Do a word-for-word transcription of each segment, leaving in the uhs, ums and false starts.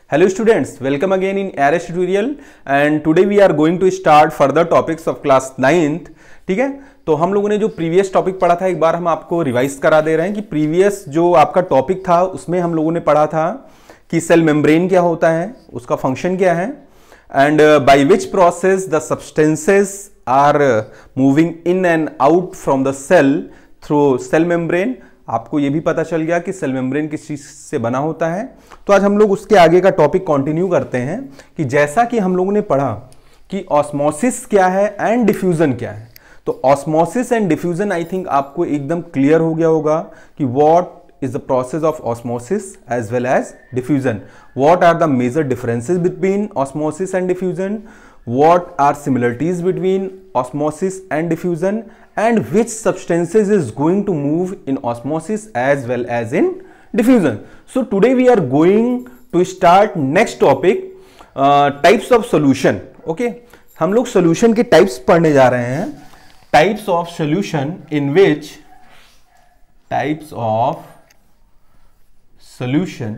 Hello students, welcome again in Array tutorial and today we are going to start further topics of class ninth. ठीक है, तो हम लोगों ने जो प्रीवियस टॉपिक पढ़ा था एक बार हम आपको रिवाइज करा दे रहे हैं कि प्रीवियस जो आपका टॉपिक था उसमें हम लोगों ने पढ़ा था कि सेल मेम्ब्रेन क्या होता है, उसका फंक्शन क्या है and by which process the substances are moving in and out from the cell through cell membrane. आपको ये भी पता चल गया कि सेल मेम्ब्रेन किस चीज से बना होता है। तो आज हम लोग उसके आगे का टॉपिक कंटिन्यू करते हैं कि जैसा कि हम लोगों ने पढ़ा कि ऑस्मोसिस क्या है एंड डिफ्यूजन क्या है। तो osmosis and diffusion I think आपको एकदम क्लियर हो गया होगा कि what is the process of osmosis as well as diffusion, what are the major differences between osmosis and diffusion, what are similarities between osmosis and diffusion, and which substances is going to move in osmosis as well as in diffusion. So today we are going to start next topic, uh, types of solution. Okay, हम लोग solution के types पढ़ने जा रहे हैं। types of solution in which types of solution,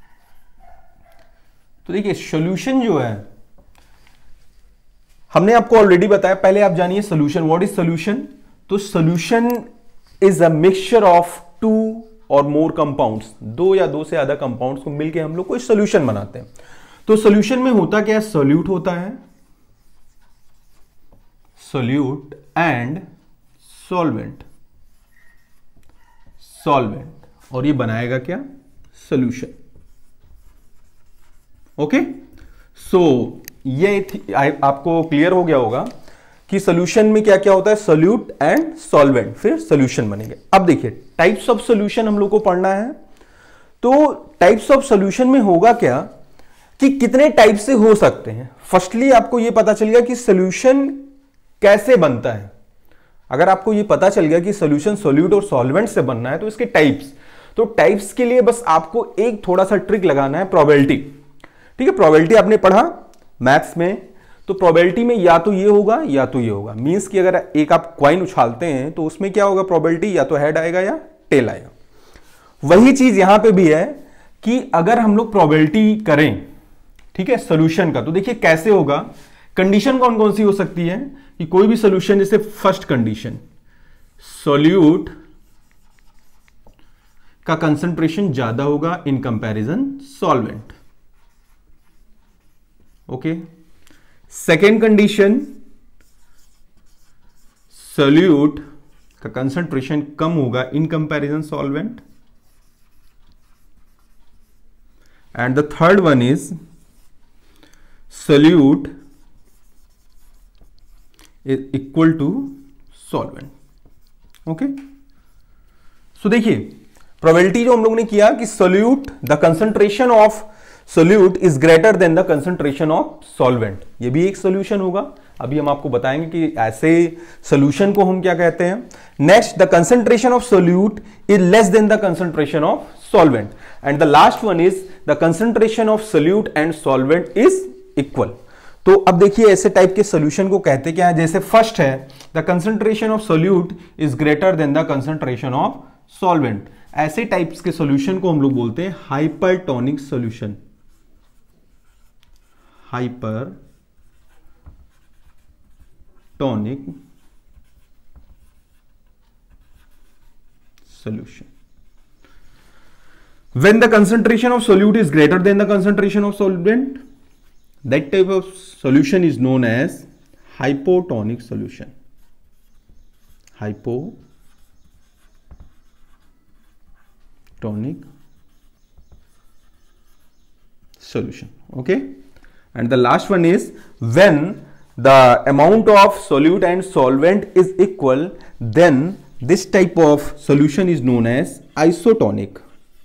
तो देखिए solution जो है हमने आपको ऑलरेडी बताया। पहले आप जानिए सोल्यूशन, व्हाट इज सोल्यूशन। तो solution is a mixture of two or more compounds, दो या दो से ज्यादा कंपाउंड्स को मिलकर हम लोग कोई सोल्यूशन बनाते हैं। तो सोल्यूशन में होता क्या है, सोल्यूट होता है, सोल्यूट एंड सॉल्वेंट, सॉल्वेंट, और ये बनाएगा क्या, सोल्यूशन। ओके, सो ये आपको क्लियर हो गया होगा कि सॉल्यूशन में क्या क्या होता है, सोल्यूट एंड सॉल्वेंट, फिर सॉल्यूशन बनेंगे। अब देखिए टाइप्स ऑफ सॉल्यूशन हम लोग को पढ़ना है। तो टाइप्स ऑफ सॉल्यूशन में होगा क्या कि कितने टाइप से हो सकते हैं। फर्स्टली आपको ये पता चल गया कि सॉल्यूशन कैसे बनता है। अगर आपको ये पता चल गया कि सॉल्यूशन सोल्यूट और सॉल्वेंट से बनना है तो इसके टाइप्स, तो टाइप्स के लिए बस आपको एक थोड़ा सा ट्रिक लगाना है, प्रोबेबिलिटी। ठीक है, प्रोबेबिलिटी आपने पढ़ा मैथ्स में, तो प्रोबेबिलिटी में या तो ये होगा या तो ये होगा। मींस कि अगर एक आप कॉइन उछालते हैं तो उसमें क्या होगा, प्रोबेबिलिटी या तो हेड आएगा या टेल आएगा। वही चीज यहां पे भी है कि अगर हम लोग प्रोबेबिलिटी करें, ठीक है, सॉल्यूशन का, तो देखिए कैसे होगा। कंडीशन कौन कौन सी हो सकती है कि कोई भी सॉल्यूशन, जैसे फर्स्ट कंडीशन सोल्यूट का कंसंट्रेशन ज्यादा होगा in comparison solvent. Okay, second condition solute का कंसंट्रेशन कम होगा in comparison solvent. And the third one is solute is equal to solvent. Okay, so देखिए प्रोबेबिलिटी जो हम लोग ने किया कि solute the concentration of solute is greater than the concentration of solvent, ये भी एक सोल्यूशन होगा। अभी हम आपको बताएंगे कि ऐसे सोल्यूशन को हम क्या कहते हैं। Next, the concentration of solute is less than the concentration of solvent, and the last one is the concentration of solute and solvent is equal. तो अब देखिए ऐसे टाइप के सोल्यूशन को कहते क्या है। जैसे फर्स्ट है the concentration of solute is greater than the concentration of solvent, ऐसे टाइप्स के सोल्यूशन को हम लोग बोलते हैं hypertonic solution. Hypertonic solution. When the concentration of solute is greater than the concentration of solvent, that type of solution is known as hypotonic solution. Hypotonic solution. Okay, and the last one is when the amount of solute and solvent is equal, then this type of solution is known as isotonic.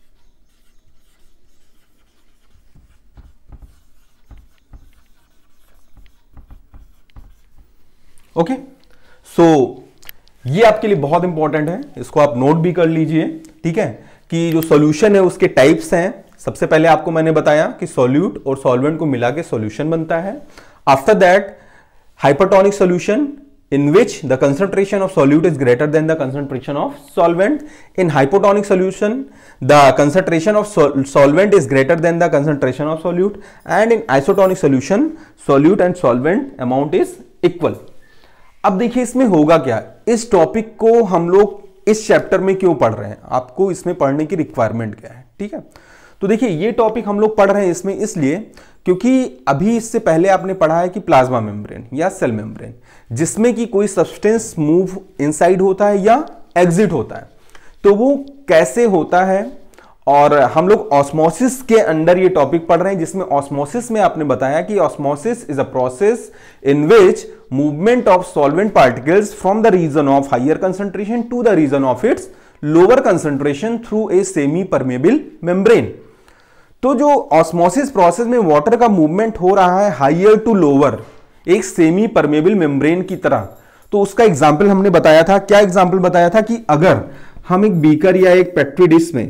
Okay, so ये आपके लिए बहुत important है, इसको आप note भी कर लीजिए। ठीक है, कि जो सॉल्यूशन है उसके टाइप्स हैं। सबसे पहले आपको मैंने बताया कि सोल्यूट और सॉल्वेंट को मिला के सॉल्यूशन बनता है। After that hypertonic solution in which the concentration of solute is greater than the concentration of solvent. In hypotonic solution, the concentration of sol solvent is greater than the concentration of solute, and in isotonic solution, solute and solvent amount is equal. अब देखिए इसमें होगा क्या, इस topic को हम लोग इस चैप्टर में क्यों पढ़ रहे हैं, आपको इसमें पढ़ने की रिक्वायरमेंट क्या है, ठीक है। तो देखिए ये टॉपिक हम लोग पढ़ रहे हैं इसमें इसलिए क्योंकि अभी इससे पहले आपने पढ़ा है कि प्लाज्मा मेम्ब्रेन या सेल मेम्ब्रेन, जिसमें कि कोई सब्सटेंस मूव इनसाइड होता है या एग्जिट होता है, तो वो कैसे होता है, और हम लोग ऑस्मोसिस के अंडर ये टॉपिक पढ़ रहे हैं, जिसमें ऑस्मोसिस में आपने बताया कि osmosis is a process in which movement of solvent particles from the region of higher concentration to the region of its lower concentration through a semi permeable membrane. तो जो ऑस्मोसिस प्रोसेस में water का movement हो रहा है higher to lower एक semi permeable membrane की तरह, तो उसका एग्जाम्पल हमने बताया था, क्या एग्जाम्पल बताया था कि अगर हम एक बीकर या एक पेट्री डिश में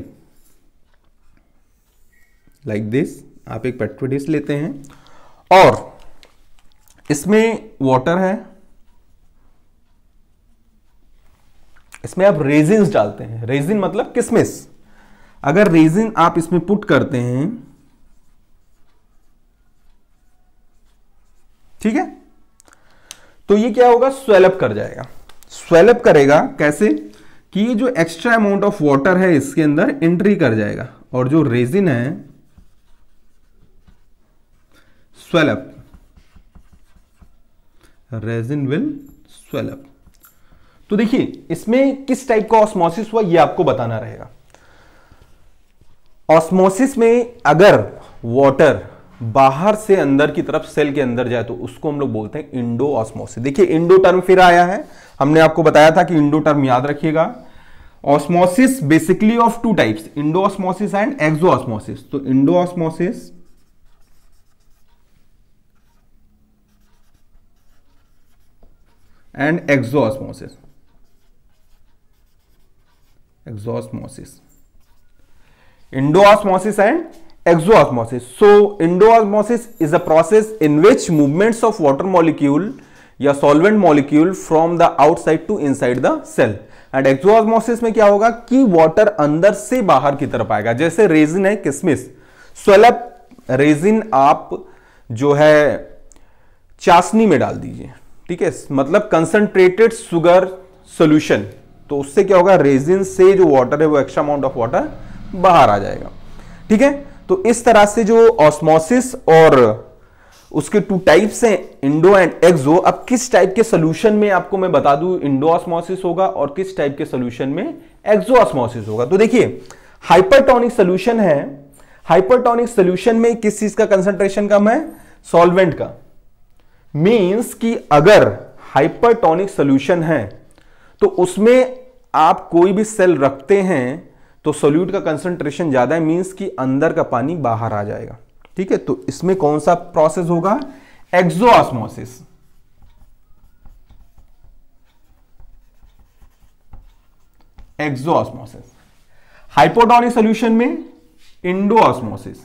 लाइक दिस, आप एक पेट्री डिश लेते हैं और इसमें वाटर है, इसमें आप रेजिन्स डालते हैं, रेजिन मतलब किशमिश, अगर रेजिन आप इसमें पुट करते हैं, ठीक है, तो ये क्या होगा, स्वेलअप कर जाएगा। स्वेलअप करेगा कैसे कि ये जो एक्स्ट्रा अमाउंट ऑफ वाटर है इसके अंदर एंट्री कर जाएगा, और जो रेजिन है स्वेलअप, रेजिन विल स्वेलअप। तो देखिए इसमें किस टाइप का ऑस्मोसिस हुआ ये आपको बताना रहेगा। ऑस्मोसिस में अगर वाटर बाहर से अंदर की तरफ सेल के अंदर जाए तो उसको हम लोग बोलते हैं इंडो ऑस्मोसिस। देखिए इंडो टर्म फिर आया है, हमने आपको बताया था कि इंडो टर्म याद रखिएगा। Osmosis basically of two types, endo osmosis and exo osmosis. तो endo osmosis and exo osmosis, exo osmosis, Endosmosis and exosmosis. So endosmosis is a process in which movements of water molecule या solvent molecule from the outside to inside the cell. And exosmosis में क्या होगा कि water अंदर से बाहर की तरफ आएगा। जैसे रेजिन है किशमिश, स्वेलअप रेजिन आप जो है चाशनी में डाल दीजिए, ठीक है, मतलब कंसंट्रेटेड शुगर सोल्यूशन, तो उससे क्या होगा, रेजिन से जो वाटर है वो एक्स्ट्रा अमाउंट ऑफ वाटर बाहर आ जाएगा, ठीक है। तो इस तरह से जो ऑस्मोसिस और उसके टू टाइप्स हैं, इंडो एंड एक्सो। अब किस टाइप के सोल्यूशन में आपको मैं बता दूं इंडो ऑस्मोसिस होगा और किस टाइप के सोल्यूशन में एक्सो ऑस्मोसिस होगा। तो देखिए हाइपरटोनिक सोल्यूशन है, हाइपरटोनिक सोल्यूशन में किस चीज का कंसंट्रेशन कम है, सॉल्वेंट का। मींस कि अगर हाइपरटोनिक सोल्यूशन है तो उसमें आप कोई भी सेल रखते हैं तो सोल्यूट का कंसंट्रेशन ज्यादा है, मींस कि अंदर का पानी बाहर आ जाएगा, ठीक है। तो इसमें कौन सा प्रोसेस होगा, exo osmosis. Exo osmosis. Hypotonic solution में इंडो ऑस्मोसिस।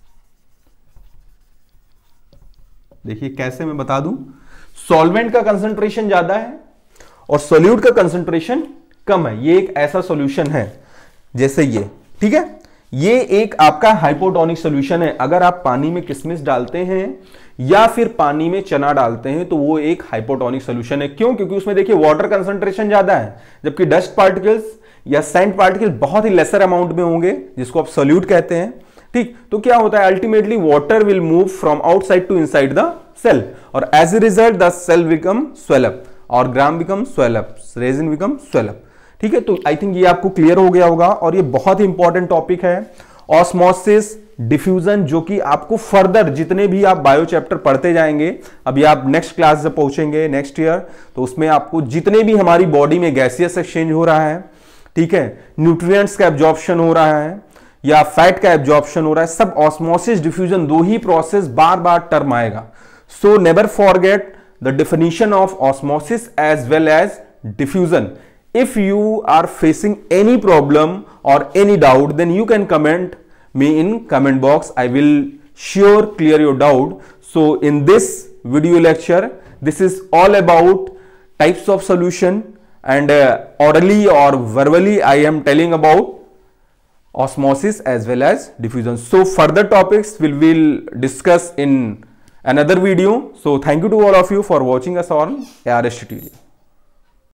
देखिए कैसे मैं बता दूं, सॉल्वेंट का कंसंट्रेशन ज्यादा है और सोल्यूट का कंसंट्रेशन कम है। ये एक ऐसा सॉल्यूशन है जैसे ये, ठीक है, ये एक आपका हाइपोटोनिक सॉल्यूशन है। अगर आप पानी में किशमिश डालते हैं या फिर पानी में चना डालते हैं तो वो एक हाइपोटोनिक सॉल्यूशन है। क्यों? क्योंकि उसमें देखिए वाटर कंसंट्रेशन ज्यादा है, जबकि डस्ट पार्टिकल्स या सैंड पार्टिकल्स बहुत ही लेसर अमाउंट में होंगे, जिसको आप सोल्यूट कहते हैं, ठीक। तो क्या होता है, ultimately water will move from outside to inside the cell और as a result the cell become swell up और gram become swell up, raisin become swell up, ठीक है। तो आई थिंक ये आपको क्लियर हो गया होगा और ये बहुत ही इंपॉर्टेंट टॉपिक है, ऑस्मोसिस, डिफ्यूजन, जो कि आपको फर्दर जितने भी आप बायो चैप्टर पढ़ते जाएंगे, अभी आप नेक्स्ट क्लास जब पहुंचेंगे नेक्स्ट ईयर, तो उसमें आपको जितने भी हमारी बॉडी में गैसियस एक्सचेंज हो रहा है, ठीक है, न्यूट्रिएंट्स का एब्जॉर्प्शन हो रहा है या फैट का एब्जॉर्प्शन हो रहा है, सब ऑस्मोसिस डिफ्यूजन दो ही प्रोसेस बार बार टर्म आएगा। So never forget the definition of osmosis as well as diffusion. If you are facing any problem or any doubt, then you can comment me in comment box. I will sure clear your doubt. So in this video lecture, this is all about types of solution, and uh, orally or verbally I am telling about osmosis as well as diffusion. So further topics we will discuss in another video. So thank you to all of you for watching us on A R S tutorial.